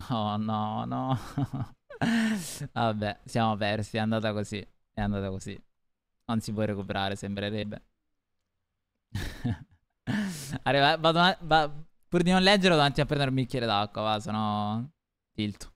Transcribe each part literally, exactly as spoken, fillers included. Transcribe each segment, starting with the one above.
Oh no, no. Vabbè, siamo persi, è andata così. È andata così. Non si può recuperare, sembrerebbe. Arriva, vado, a- va- pur di non leggere, vado avanti a prendere un bicchiere d'acqua, va, sennò tilto.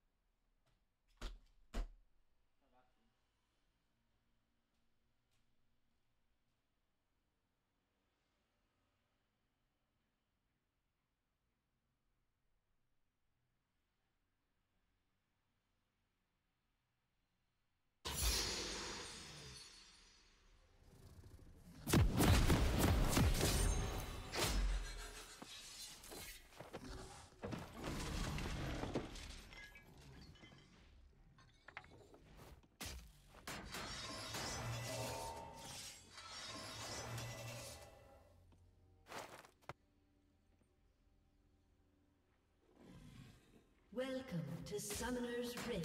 Welcome to Summoner's Rift.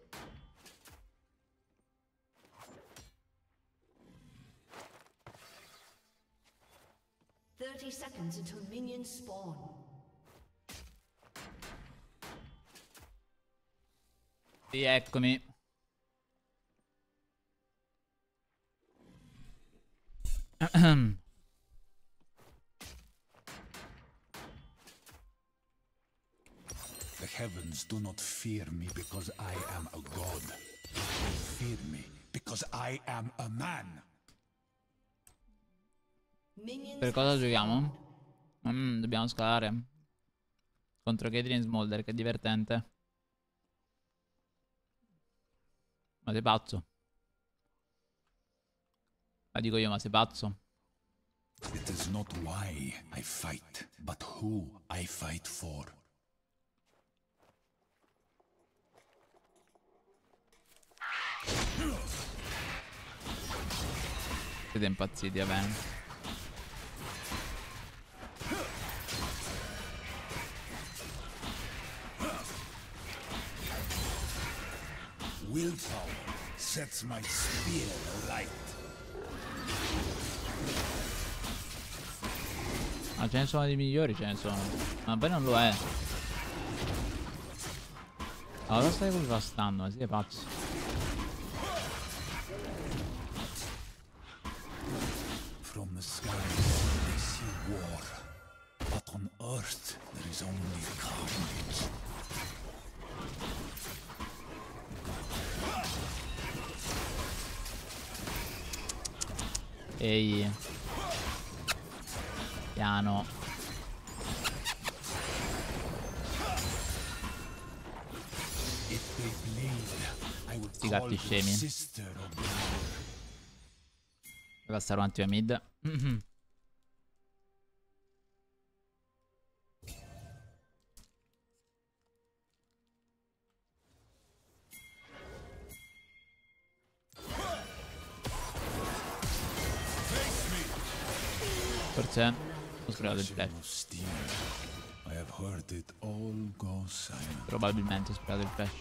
Thirty seconds until minions spawn. Sì, eccomi. The heavens do not fear me because I am a god. They fear me because I am a man. Minions Per cosa giochiamo? Mm, dobbiamo scalare. Contro Caitlyn Smolder, che divertente. Ma sei pazzo? La dico io, ma sei pazzo? It is not why I fight, but who I fight for. Siete impazziti, va bene. Willpower sets my spear alight. Ma ce ne sono di migliori, ce ne sono. Ma poi non lo è. Allora stai così bastando, ma siete pazzi. From the skies they see war, but on earth there is only carnage. Ehi. Piano. If they bleed, I will Sti call gatti the scemi. sister of the Lord. Devo passare un attimo a mid. Forse ho sprecato il flash. of steel. I have heard it all go silent. Probabilmente ho sprecato il flash.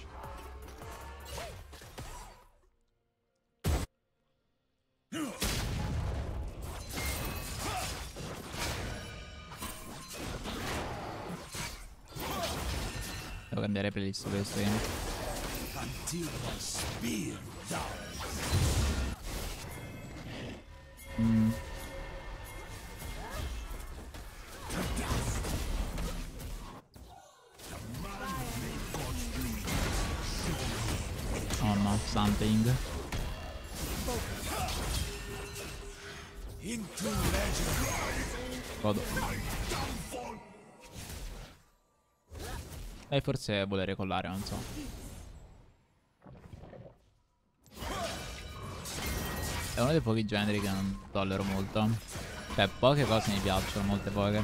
Devo cambiare playlist per questo game. Until my spear dies. Mm. Oh no, something. Into legend. Godo. E forse vuole recollare, non so. È uno dei pochi generi che non tollero molto. Cioè, poche cose mi piacciono, molte poche.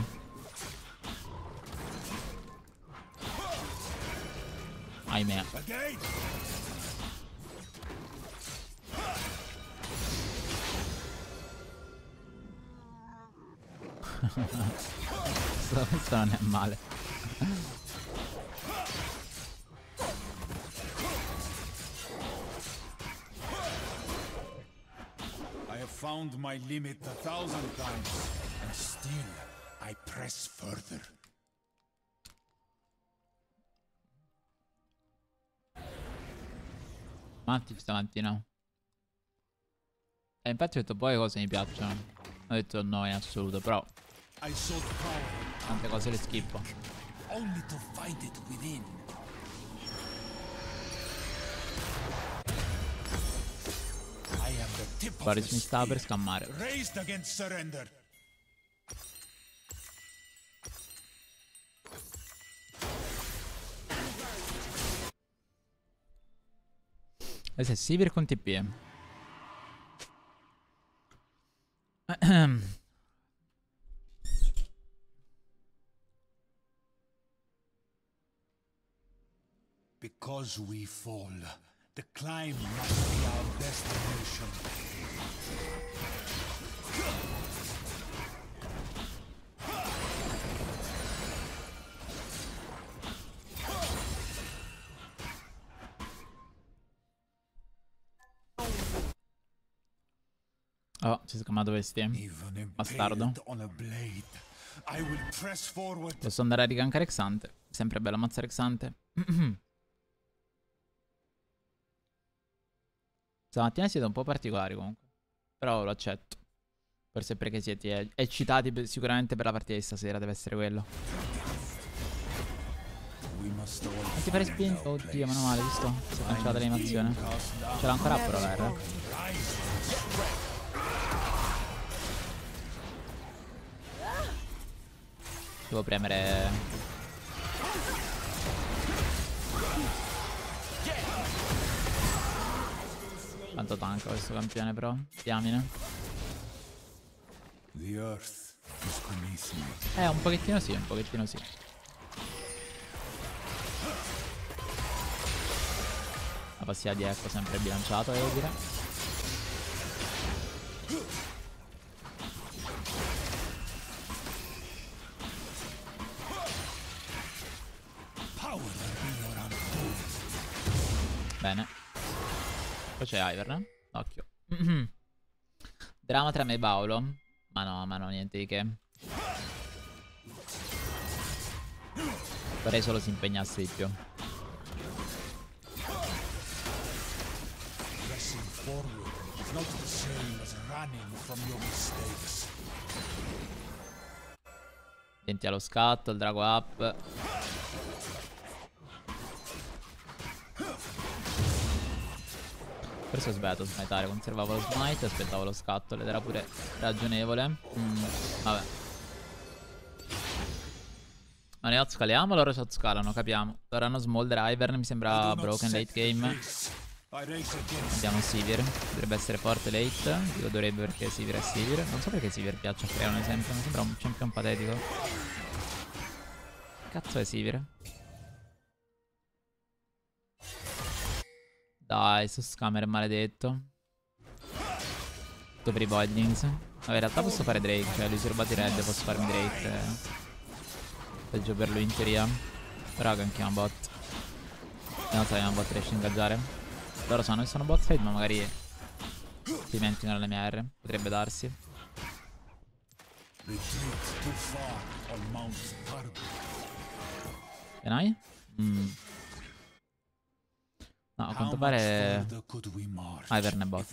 Ahimè. Questo non è male. I have found my limit a thousand times, and still I press further. Matti stamattina. E infatti ho detto poi cose mi piacciono. Ho detto no in assoluto, però I sought power tante cose le schippo. only to find it within. I am the tip of Boris the mi stava per spear, scammare. raised against surrender. Questo è Sivir con T P. Because we fall, the climb must be our destination. Oh, si è scammato questi. Even Bastardo. impaled on a blade, I will press forward. Posso andare a rigankare Xante. Sempre bello ammazzare Xante. Stamattina siete un po' particolari comunque. Però lo accetto. Forse perché siete eccitati per- sicuramente per la partita di stasera. Deve essere quello. We must all Non ti fare spinto. Oddio, meno male, visto? Si è cancellata l'animazione. Ce l'ha ancora però la R. Devo premere. Quanto tanca questo campione però. Diamine. The earth is beneath me. Eh, un pochettino sì, un pochettino sì. La passiva di Echo sempre bilanciata, devo dire. Power be your undoing. Bene. Poi c'è Ivern. Occhio. Drama tra me e Paolo. Ma no, ma no, niente di che. Vorrei solo si impegnasse di più. Pressing forward is not the same as running from your mistakes. Attenti allo scatto, il drago up. Forse ho sbagliato a smiteare, conservavo lo smite, aspettavo lo scatto ed era pure ragionevole. Mm, vabbè. Ma ne outscaliamo, loro ci outscalano, capiamo. Loro hanno Smolder, Ivern, mi sembra broken late game. Andiamo Sivir, dovrebbe essere forte late. Dico dovrebbe perché Sivir è Sivir. Non so perché Sivir piaccia a creare un esempio, mi sembra un champion patetico. Che cazzo è Sivir? Dai, su scammer maledetto. Tutto per i Voidlings. Vabbè, in realtà posso fare Drake, cioè lui si è rubato i red, posso farmi Drake. Eh. Peggio per lui in teoria. Però ganchiamo bot. E non sappiamo bot riesce a ingaggiare. Loro sanno che sono bot side, ma magari si dimenticano le mie R. Potrebbe darsi. E noi? Mm. No, a quanto pare Ivern è bot.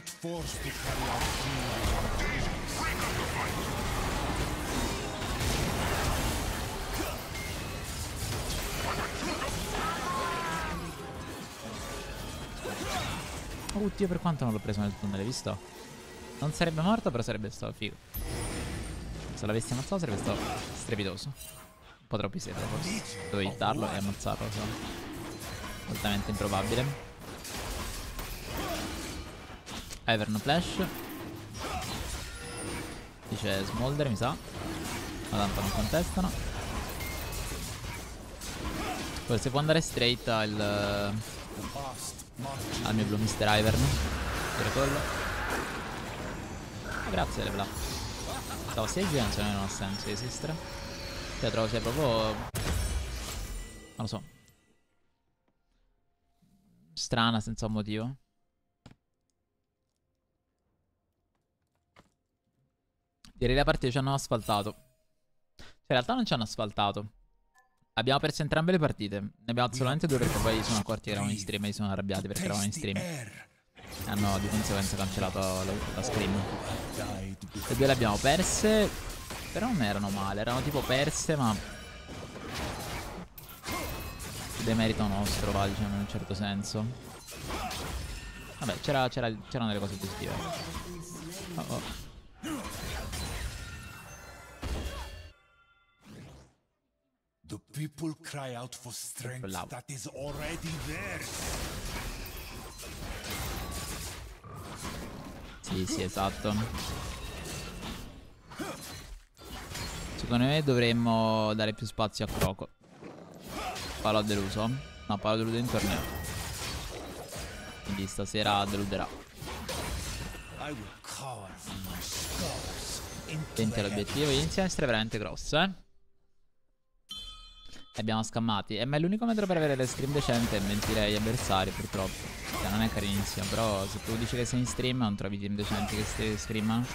Oddio, per quanto non l'ho preso nel tunnel, hai visto? Non sarebbe morto, però sarebbe stato figo. Se l'avessi ammazzato sarebbe stato strepitoso. Un po' troppo siete forse. Dovevo hittarlo e ammazzarlo, so. Altamente improbabile. Ivern flash. Dice Smolder, mi sa. Ma tanto non contestano. Poi se può andare straight al... al mio Blue mister Ivern. Per quello. Oh, grazie Lebla. Stavo sei generazioni non ha senso di esistere. Cioè trovo sia proprio... non lo so. Strana senza un motivo. Direi la partita ci hanno asfaltato. Cioè in realtà non ci hanno asfaltato. Abbiamo perso entrambe le partite. Ne abbiamo solamente due perché poi sono accorti che eravamo in stream e si sono arrabbiati perché eravamo in stream. E hanno di conseguenza cancellato la, la stream. Le due le abbiamo perse. Però non erano male, erano tipo perse ma demerito nostro, va, diciamo in un certo senso. Vabbè, c'erano delle cose positive. Oh oh. The people cry out for strength that is already theirs. Sì, sì, esatto. Secondo me dovremmo dare più spazio a Croco. Paolo ha deluso. No, Paolo ha deluso in torneo. Quindi stasera deluderà. Tenta l'obiettivo. Inizia a essere veramente grosso, eh. E abbiamo scammati. Eh, ma è l'unico metodo per avere le stream decente è mentire agli avversari, purtroppo. Cioè, non è carinissimo. Però se tu dici che sei in stream, non trovi team decenti che streamano.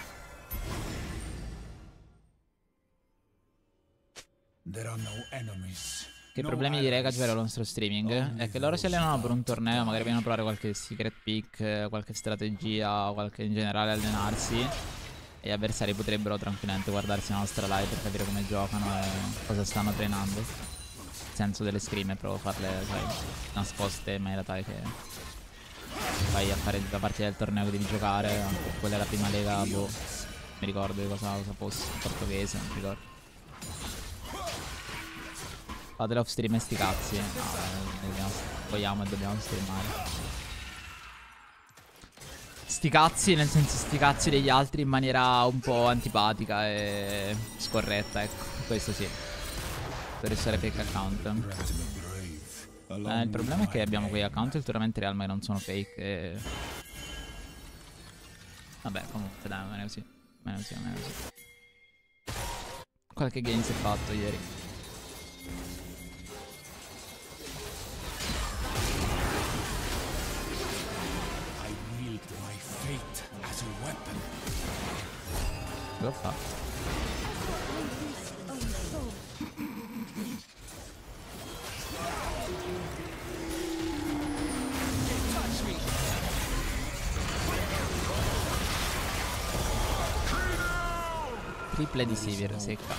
Che problemi direi che avere il nostro streaming è che loro si allenano per un torneo, magari vogliono provare qualche secret pick, qualche strategia, qualche in generale allenarsi. E gli avversari potrebbero tranquillamente guardarsi la nostra live per capire come giocano e cosa stanno trainando. Il senso delle scrim è proprio farle, sai, nascoste in maniera tale che vai a fare la partita del torneo che devi giocare. Quella è la prima lega, boh, mi ricordo di cosa, cosa fosse, in portoghese, non mi ricordo. Fate l'off stream e sti cazzi. No, dobbiamo, vogliamo e dobbiamo streamare. Sti cazzi, nel senso sti cazzi degli altri in maniera un po' antipatica e scorretta, ecco. Questo sì. Per essere fake account. Eh, il problema è che abbiamo quei account ulteriormente real ma che non sono fake e... Vabbè, comunque dai, va bene così. Va bene così, va bene così. Qualche game si è fatto ieri. L'ho fatto. Triple di Sivir, secca.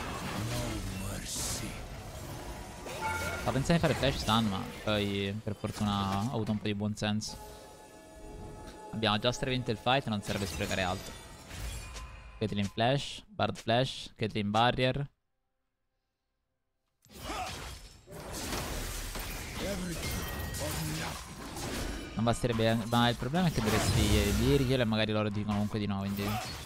Stavo pensando di fare flash stun, ma poi per fortuna ho avuto un po' di buon senso. Abbiamo già stravinto il fight, non serve sprecare altro. Caitlyn flash, Bard flash, Caitlyn barrier. Non basterebbe, ma il problema è che dovresti dirglielo e magari loro dicono comunque di no, quindi...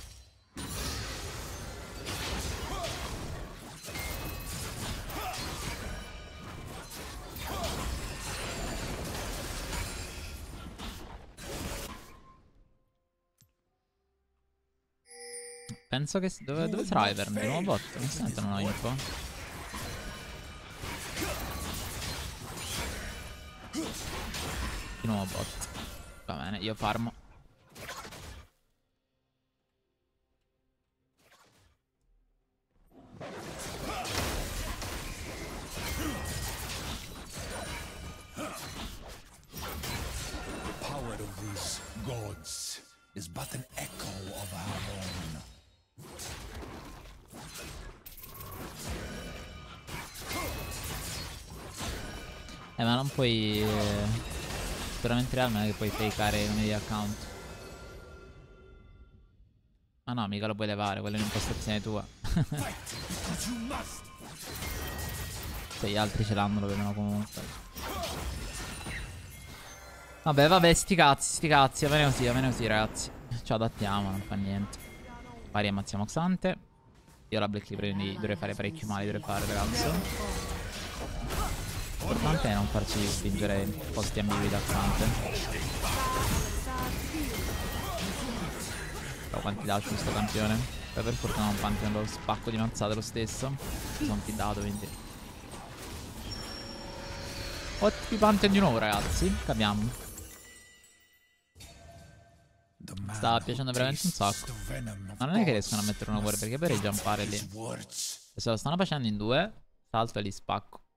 Penso che... Dove, dove sarà Ivern? Di nuovo bot? Onestamente non ho info. Di nuovo bot. Va bene, io farmo. The power of these gods is but an echo of our own. Eh ma non puoi eh, sicuramente real non è che puoi fakeare i nomi di account. Ma no, mica lo puoi levare, quella è un'impostazione tua. Se gli altri ce l'hanno lo vedono comunque. Vabbè, vabbè, sti cazzi, sti cazzi, va bene così, va bene così ragazzi. Ci adattiamo, non fa niente. Pari ammazziamo Xante. Io la Black Libra quindi dovrei fare parecchio male, dovrei fare ragazzo. L'importante è non farci spingere in posti ambigui da Xante. Però quanti dash questo campione. Poi per fortuna un Pantheon lo spacco di mazzate lo stesso. Mi sono fidato quindi. Ottimi Pantheon di nuovo ragazzi. Capiamo. Sta piacendo veramente un sacco. Ma non è che riescono a mettere una cuore perché per jumpare lì. E se lo stanno facendo in due, salto e li spacco.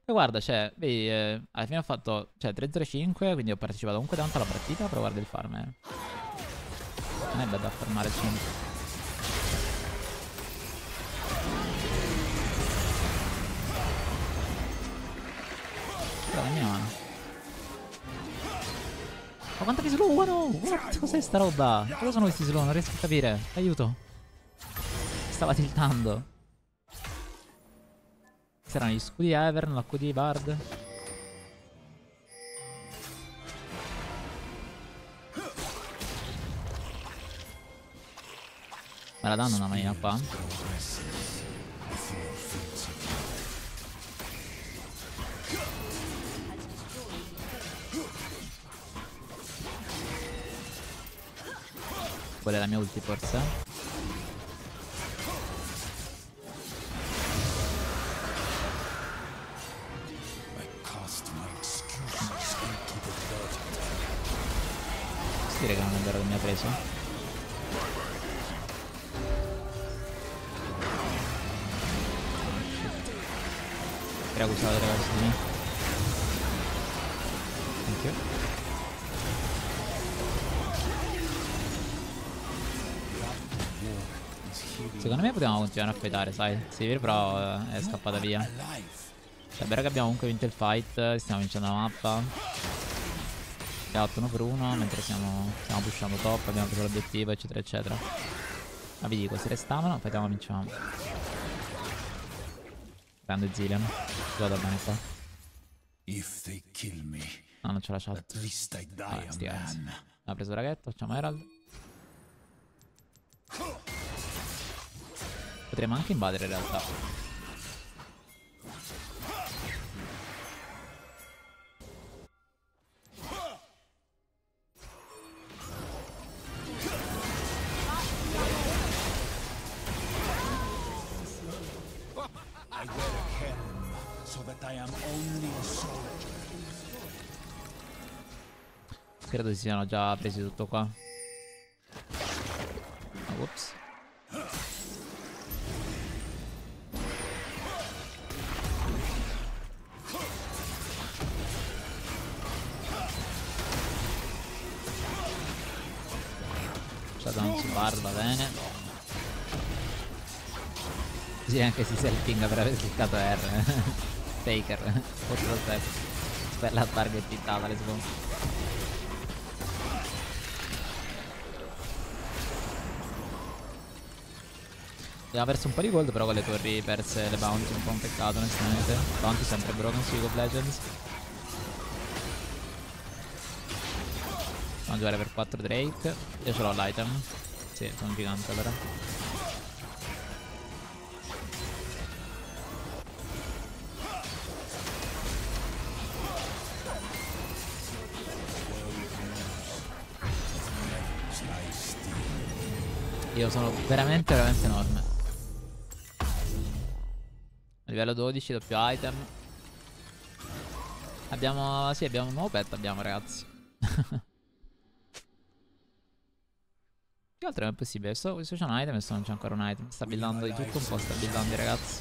E guarda, cioè, vedi, eh, alla fine ho fatto, cioè, tre zero cinque, quindi ho partecipato comunque tanto alla partita, però guarda il farm, eh. Non è bello da farmare cinque. Però la mia mano. Ma quanta mi slowano? What? Cos'è sta roba? Cosa sono questi slow? Non riesco a capire. Aiuto. Stava tiltando. Saranno gli scudi Evern, l'H D Bard. Me la danno una manina qua? Quella è la mia ulti forse? Si raga, non è vero che mi ha preso. Prego, usate le cose di me. Thank you. Secondo me potevamo continuare a fightare, sai. Sivir però eh, è scappata via. Cioè, è vero che abbiamo comunque vinto il fight, stiamo vincendo la mappa. Abbiamo fatto uno per uno, mentre stiamo, stiamo pushando top, abbiamo preso l'obiettivo, eccetera, eccetera. Ma vi dico, se restamano, fightiamo, vinciamo. Prendo Zillion. Vado bene qua. No, non ce l'ha lasciato. Vabbè, sti cazzi. Ha preso raghetto, facciamo Herald. Potremmo anche invadere in realtà. Credo si siano già presi tutto qua. Oh, whoops. Shutdown su Bard, va bene. Sì, anche si selfing per aver cliccato R. Faker. Otto step. Per la target hittata, let's go. Abbiamo perso un po' di gold, però con le torri perse le bounty, un po' un peccato onestamente. Bounty sempre broken su League of Legends. Andiamo a giocare per quattro Drake. Io ce l'ho l'item. Sì, sono un gigante allora. Io sono veramente, veramente enorme. Livello dodici, doppio item. Abbiamo... Sì, abbiamo un nuovo pet, abbiamo ragazzi. Che altro è possibile? Questo, questo c'è un item e questo non c'è ancora un item. Sta buildando di tutto un po', sta buildando i ragazzi.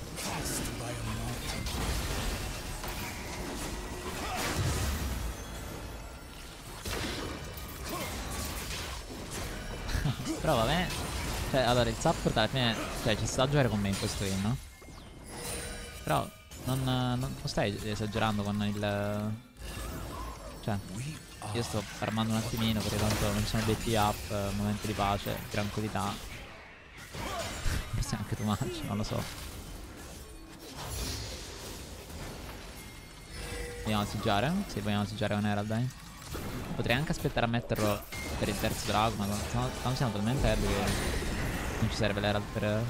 Però va bene. Cioè, allora il support alla fine... Cioè, ci sta a giocare con me in questo game, no? Però non, non, non stai esagerando con il... Cioè, io sto farmando un attimino perché tanto non ci sono obiettivi up, momento di pace, tranquillità. Forse anche too much, non lo so. Vogliamo siggiare? Sì, vogliamo siggiare con Herald, dai. Potrei anche aspettare a metterlo per il terzo drago, ma tanto siamo talmente heavy che non ci serve l'Herald per...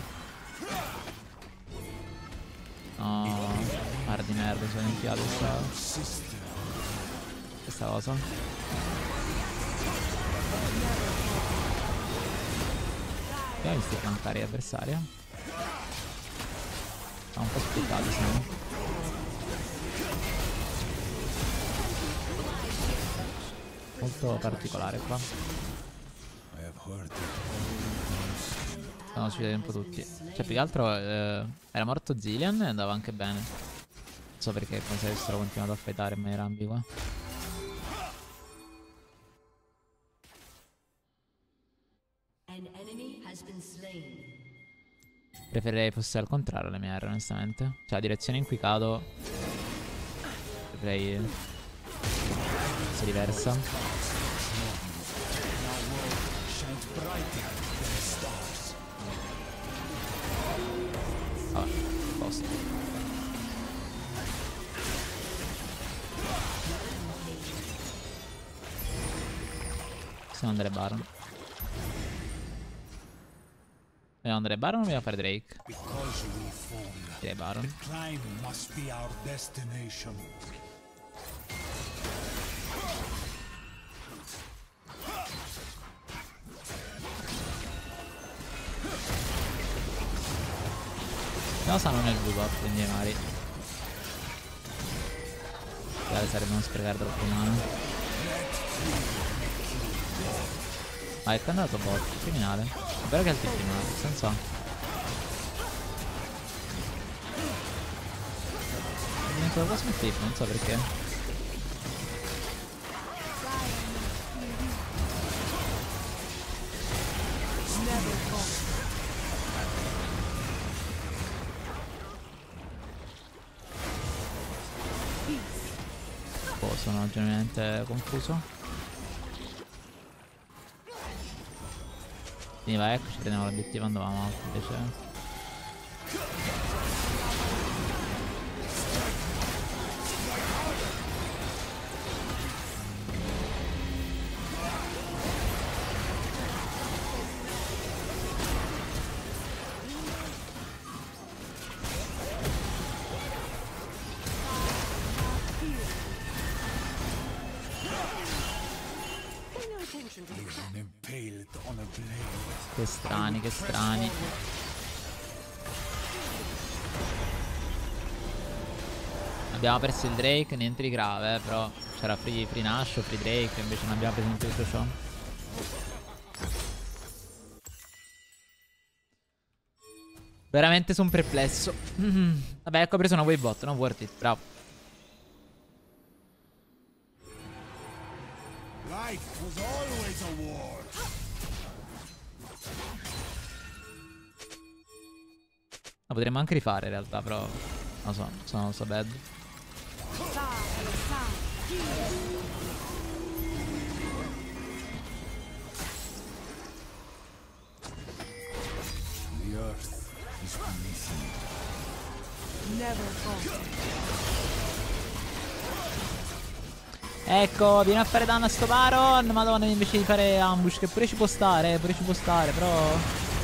No, guarda di merda, sono infilato questa... questa cosa. Abbiamo visto flankare gli avversari. Siamo un po' splittati, siamo. Molto particolare qua. Sono usciti un po' tutti. Cioè, più che altro eh, era morto Zillion e andava anche bene. so perché come se avessero continuato a fightare in maniera ambigua. An enemy has been slain. Preferirei fosse al contrario le mie R, onestamente. Cioè la direzione in cui cado preferirei fosse diversa. Vabbè, posto. Possiamo andare Baron. Dobbiamo andare Baron o dobbiamo fare Drake? Direi Baron. No, stanno nel blue bot, quindi magari magari sarebbe non sprecare troppo mano. Ah, è andato bot, criminale. Spero che altri prima, senza. È diventato quasi un flip, non so perché. Oh, sono genuinamente confuso. Quindi vai, ecco, ci prendiamo l'obiettivo, andavamo invece. Che strani, che strani. Abbiamo perso il Drake, niente di grave, eh, però c'era free, free Nash o free Drake, invece non abbiamo preso in tutto ciò. Veramente sono perplesso. Mm-hmm. Vabbè, ecco, ho preso una wave bot, non worth it, bravo. Life was always a war. La potremmo anche rifare in realtà, però non so, sono so bad. The earth is beneath me. Never fall. Ecco, vieni a fare danno a sto Baron. Madonna, invece di fare ambush, che pure ci può stare, pure ci può stare, però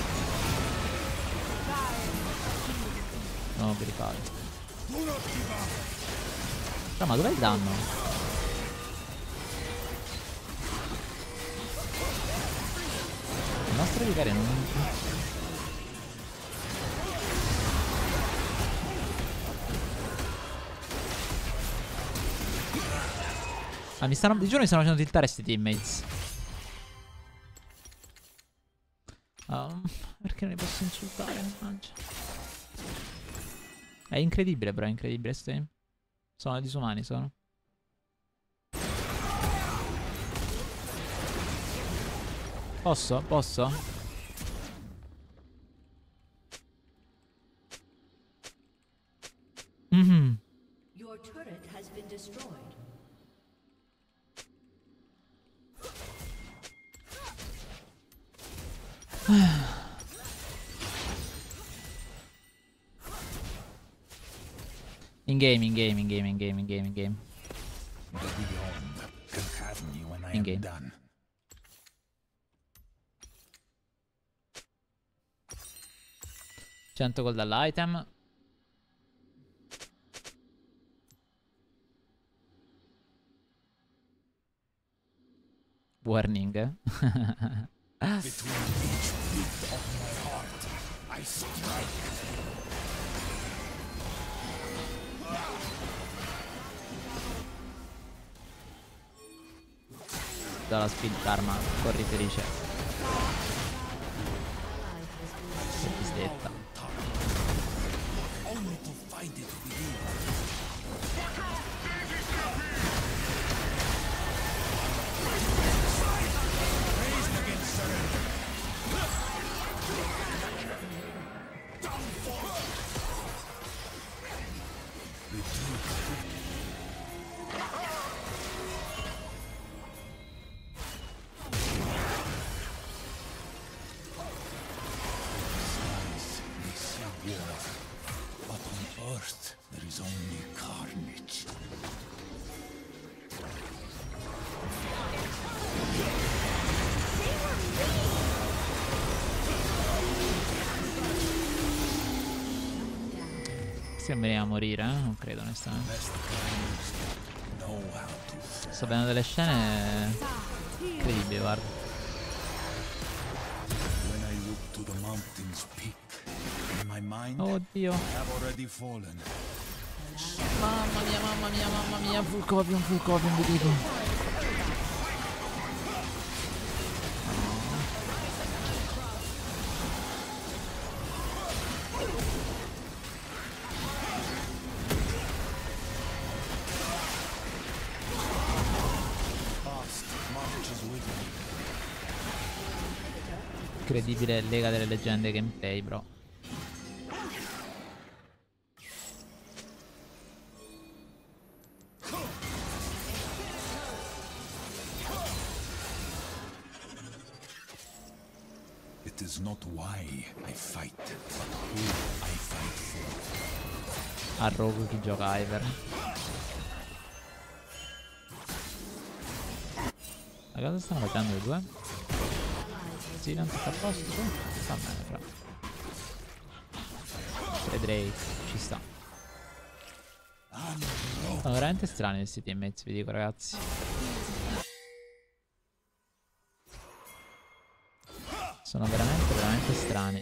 no, per rifare. No, ma dov'è il danno? Il nostro vicario non... Ah, mi stanno... Di giorno mi stanno facendo tiltare sti teammates. Um, perché non li posso insultare? Mannaggia. È incredibile, però, è incredibile sto team. Sono disumani, sono. Posso? Posso? Mhm. Your turret has been destroyed. In game, in game, in game, in game, in game, in game. The beyond can have me when I In am game. done. cento gol dall'item. Warning. Between each beat of my heart, I strike. Dalla speed karma, corri felice. Che pistetta. Only to find it within. war, but on Earth there is only carnage. Sembriamo morire, eh? Non credo onestamente. Sto vedendo delle scene incredibili, guarda. Oddio. Mamma mia, mamma mia, mamma mia. Full copium, full copium, vi dico. Incredibile Lega delle Leggende gameplay, bro. It is not why I fight, but who I fight for. A rogue chi gioca Iver. Ma cosa stanno facendo le due? Sì, non sta a posto, tu? Sta bene, fra. tre Drake, ci sta. Sono veramente strani questi teammates, vi dico, ragazzi. Sono veramente, veramente strani.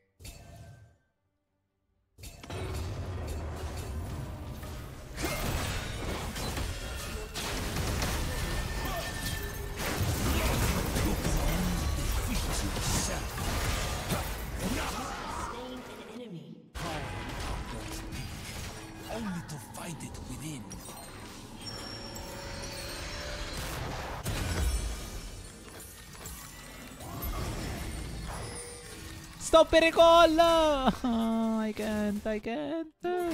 Stop per recall! Oh, I can't, I can't.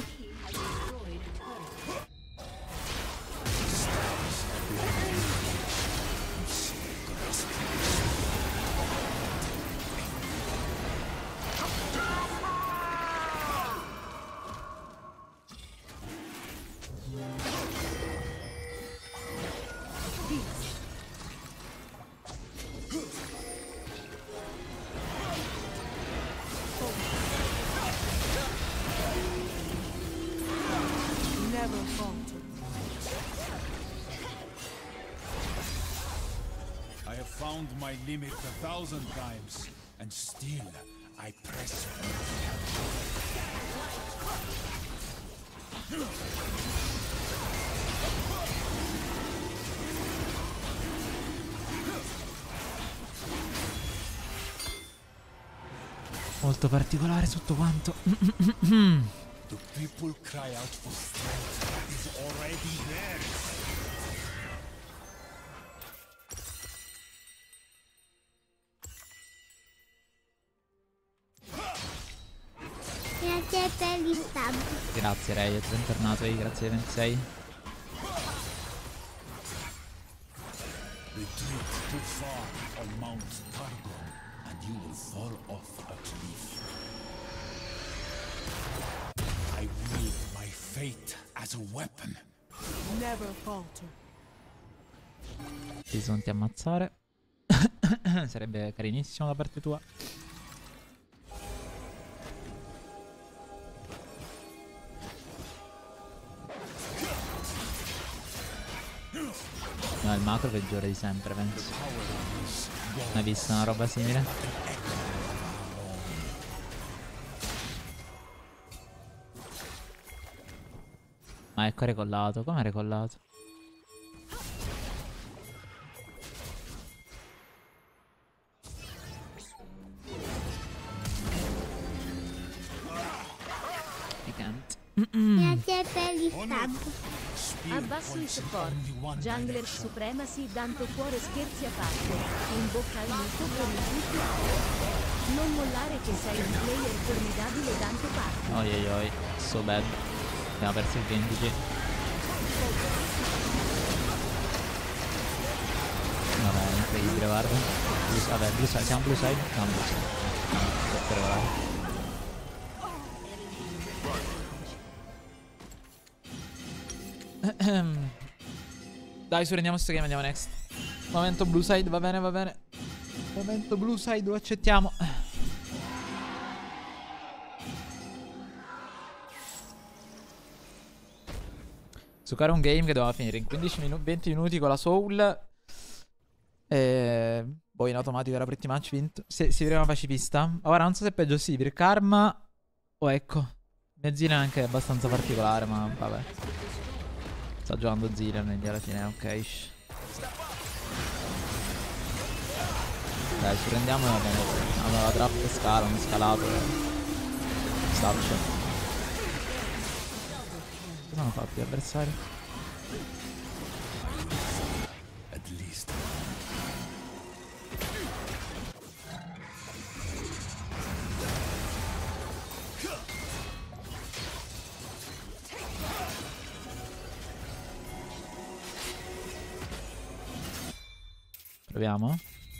I have found my limit a thousand times, and still I press Molto particolare tutto quanto. The people cry out for strength that is already theirs. Grazie per gli stab. Grazie Riot, bentornato e grazie ai ventisei. Retreat too far on Mount Targon, and you will fall off a cliff. I wield my fate as a weapon. Never falter. Ti sonti ammazzare. Sarebbe carinissimo da parte tua. No, il macro peggiore di sempre, penso. Hai visto una roba simile? Ma ecco recollato, come è recollato? I can't. Grazie per gli stab. Abbasso il support. Jungler Supremacy, Danto cuore, scherzi a parte. In bocca al lupo per il tutto. Non mollare che sei un player formidabile, Danto parte. Oi oi oi, so bad. Abbiamo perso il venti. Vabbè, incredibile, guarda. Blue, vabbè, blue side, siamo blue side? Siamo blue side. No, per volare. Dai, su, rendiamo sto game, andiamo next. Momento blue side, va bene, va bene. Momento blue side, lo accettiamo. Giocare un game che doveva finire in quindici minuti, venti minuti con la soul. E poi in automatico era pretty much vinto. Si, si vedeva pacifista. Ora non so se è peggio sì per Karma o ecco. Mia Zilean è anche abbastanza particolare, ma vabbè. Sta giocando Zilean, quindi alla fine ok. Dai, ci prendiamo e va bene. Allora la trap scala, un scalato. Staccia. Cosa hanno fatto gli avversari? At least. Proviamo.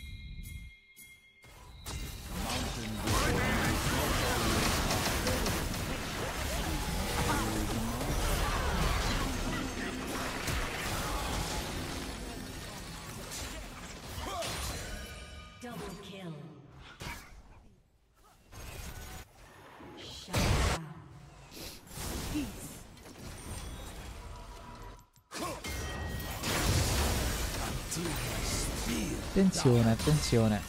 Double kill. Shut down. Attenzione, attenzione.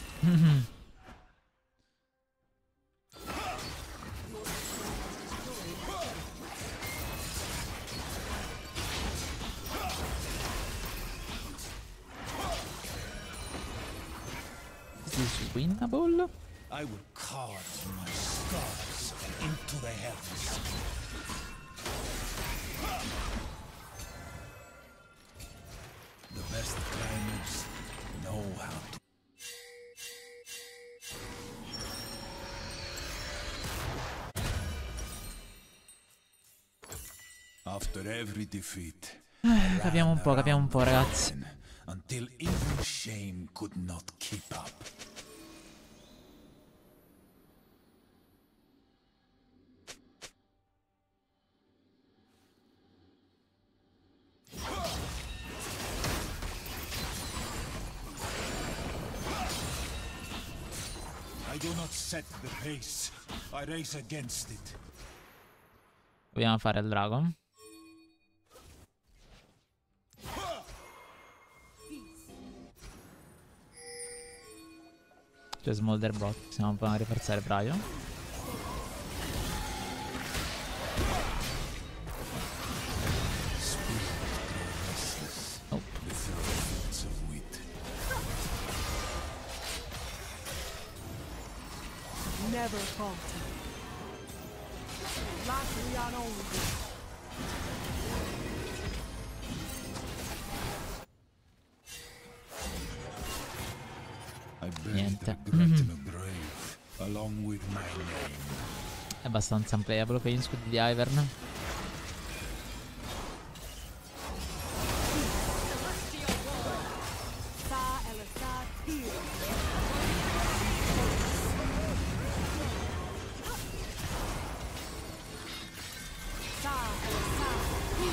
Is this winnable? I will carve my scars into the heavens. The best climbers know how to. After every defeat, Capiamo un po', capiamo un po', ragazzi. until even shame could not keep up. I do not set the pace. I race against it. Dobbiamo fare il dragon. C'è Smolder bot, possiamo un po' riforzare Brian. Nope. Never falter. Latrian only. I buried Niente. regret in a grave, along with my name. È abbastanza unplayable per gli scudi di Ivern. Sa Elisad here. Sa Elisad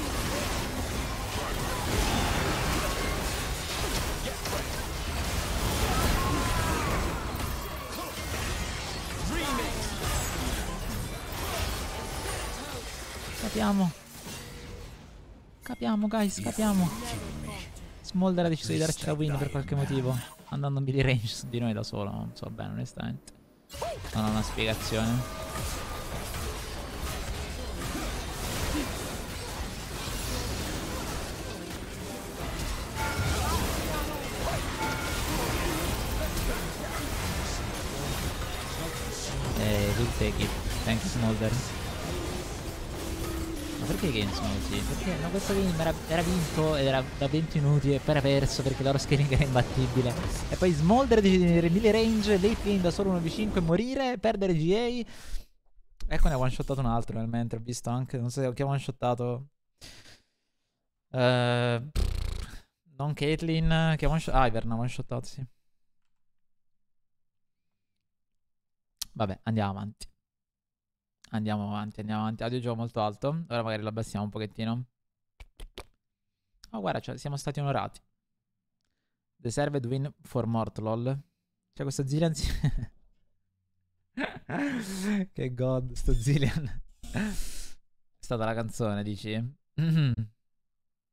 Capiamo. Capiamo, guys, capiamo. Smolder ha deciso di darci la win per qualche motivo, andando in melee range su di noi da solo. Non so bene, onestamente. Non ho una spiegazione. Eh, we'll take it. Thanks, Smolder. Ma perché i game sono così? Perché no, questo game era, era vinto ed era da venti minuti e poi era perso perché l'oro scaling era imbattibile. E poi Smolder decide di tenere mille range, late game da solo uno v cinque e morire, perdere G A. Ecco, ne ha one shottato un altro nel mentre, ho visto anche, non so chi ha one shottato. Uh, non Caitlyn, che ha one shottato. Ah, Ivern ha one shottato, sì. Vabbè, andiamo avanti. Andiamo avanti, andiamo avanti. Audio gioco molto alto. Ora magari lo abbassiamo un pochettino. Oh, guarda, cioè, siamo stati onorati. Deserved win for mort, lol. Cioè, questo Zilean... Che god, sto Zilean. È stata la canzone, dici?